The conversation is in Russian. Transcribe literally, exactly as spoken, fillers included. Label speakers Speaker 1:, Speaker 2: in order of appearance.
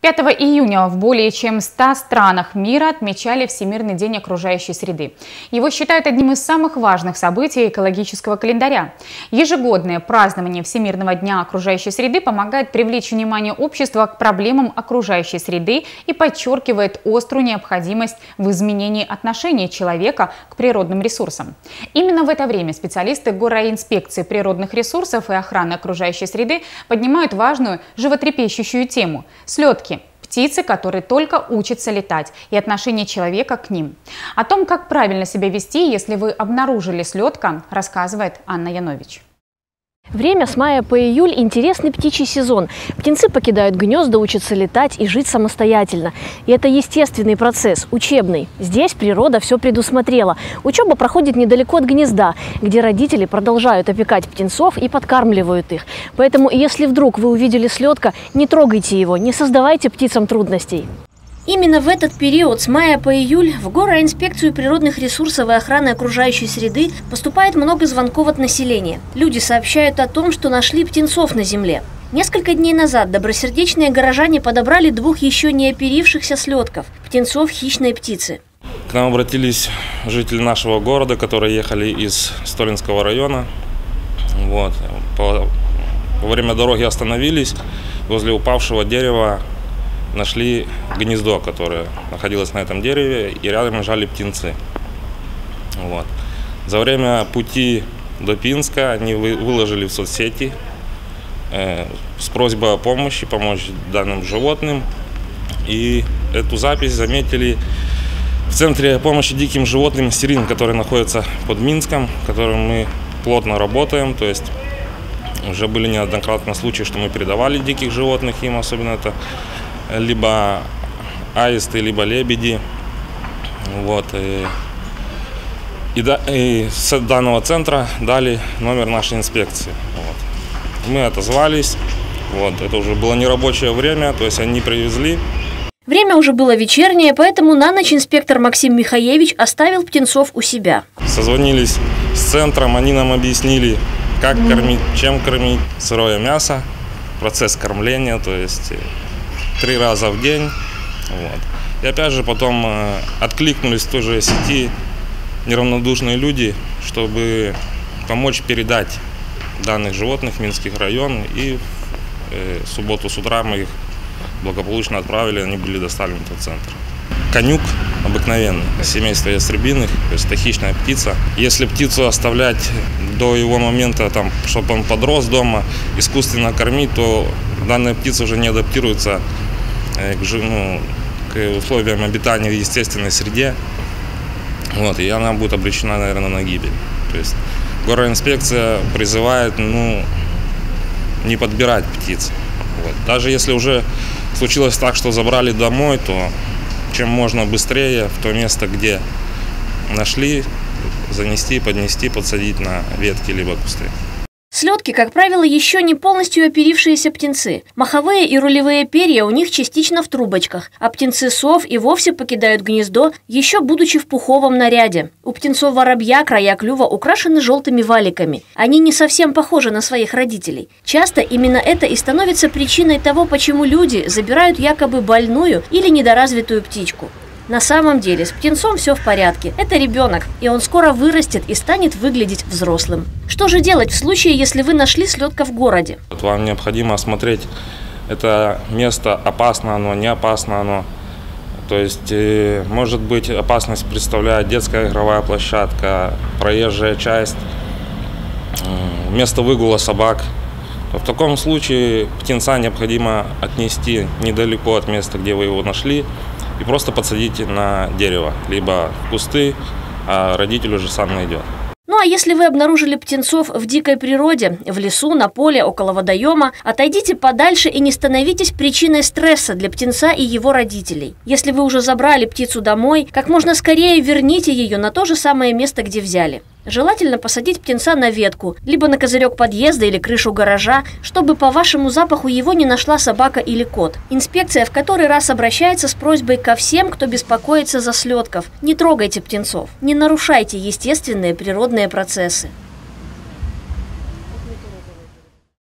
Speaker 1: пятого июня в более чем ста странах мира отмечали Всемирный день окружающей среды. Его считают одним из самых важных событий экологического календаря. Ежегодное празднование Всемирного дня окружающей среды помогает привлечь внимание общества к проблемам окружающей среды и подчеркивает острую необходимость в изменении отношения человека к природным ресурсам. Именно в это время специалисты Горрайинспекции природных ресурсов и охраны окружающей среды поднимают важную животрепещущую тему – слетки. Птицы, которые только учатся летать, и отношение человека к ним. О том, как правильно себя вести, если вы обнаружили слетка, рассказывает Анна Янович.
Speaker 2: Время с мая по июль – интересный птичий сезон. Птенцы покидают гнезда, учатся летать и жить самостоятельно. И это естественный процесс, учебный. Здесь природа все предусмотрела. Учеба проходит недалеко от гнезда, где родители продолжают опекать птенцов и подкармливают их. Поэтому, если вдруг вы увидели слетка, не трогайте его, не создавайте птицам трудностей. Именно в этот период, с мая по июль, в Горрайинспекцию природных ресурсов и охраны окружающей среды поступает много звонков от населения. Люди сообщают о том, что нашли птенцов на земле. Несколько дней назад добросердечные горожане подобрали двух еще не оперившихся слетков – птенцов хищной птицы.
Speaker 3: К нам обратились жители нашего города, которые ехали из Столинского района. Вот. По, во время дороги остановились возле упавшего дерева. Нашли гнездо, которое находилось на этом дереве, и рядом лежали птенцы. Вот. За время пути до Пинска они выложили в соцсети э, с просьбой о помощи, помочь данным животным. И эту запись заметили в Центре помощи диким животным «Сирин», который находится под Минском, в котором мы плотно работаем. То есть уже были неоднократно случаи, что мы передавали диких животных им, особенно это либо аисты, либо лебеди. Вот. И, и, да, и с данного центра дали номер нашей инспекции. Вот. Мы отозвались. Вот. Это уже было нерабочее время, то есть они привезли.
Speaker 2: Время уже было вечернее, поэтому на ночь инспектор Максим Михаевич оставил птенцов у себя.
Speaker 3: Созвонились с центром, они нам объяснили, как mm-hmm. кормить, чем кормить. Сырое мясо, процесс кормления, то есть три раза в день. Вот. И опять же потом э, откликнулись в той же сети неравнодушные люди, чтобы помочь передать данных животных в Минский район. И э, в субботу с утра мы их благополучно отправили, они были доставлены в этот центр. Конюк обыкновенный, семейство ястребиных, то есть это хищная птица. Если птицу оставлять до его момента, там, чтобы он подрос дома, искусственно кормить, то данная птица уже не адаптируется к, ну, к условиям обитания в естественной среде. Вот, и она будет обречена, наверное, на гибель. То есть Горрайинспекция призывает ну, не подбирать птиц. Вот. Даже если уже случилось так, что забрали домой, то чем можно быстрее в то место, где нашли, занести, поднести, подсадить на ветки либо кусты.
Speaker 2: Слетки, как правило, еще не полностью оперившиеся птенцы. Маховые и рулевые перья у них частично в трубочках, а птенцы сов и вовсе покидают гнездо, еще будучи в пуховом наряде. У птенцов воробья края клюва украшены желтыми валиками. Они не совсем похожи на своих родителей. Часто именно это и становится причиной того, почему люди забирают якобы больную или недоразвитую птичку. На самом деле с птенцом все в порядке. Это ребенок, и он скоро вырастет и станет выглядеть взрослым. Что же делать в случае, если вы нашли слетка в городе?
Speaker 3: Вам необходимо осмотреть это место, опасно оно, не опасно оно. То есть, может быть, опасность представляет детская игровая площадка, проезжая часть, место выгула собак. В таком случае птенца необходимо отнести недалеко от места, где вы его нашли, и просто подсадите на дерево, либо в кусты, а родитель уже сам найдет.
Speaker 2: Ну а если вы обнаружили птенцов в дикой природе, в лесу, на поле, около водоема, отойдите подальше и не становитесь причиной стресса для птенца и его родителей. Если вы уже забрали птицу домой, как можно скорее верните ее на то же самое место, где взяли. Желательно посадить птенца на ветку, либо на козырек подъезда или крышу гаража, чтобы по вашему запаху его не нашла собака или кот. Инспекция в который раз обращается с просьбой ко всем, кто беспокоится за слетков. Не трогайте птенцов, не нарушайте естественные природные процессы.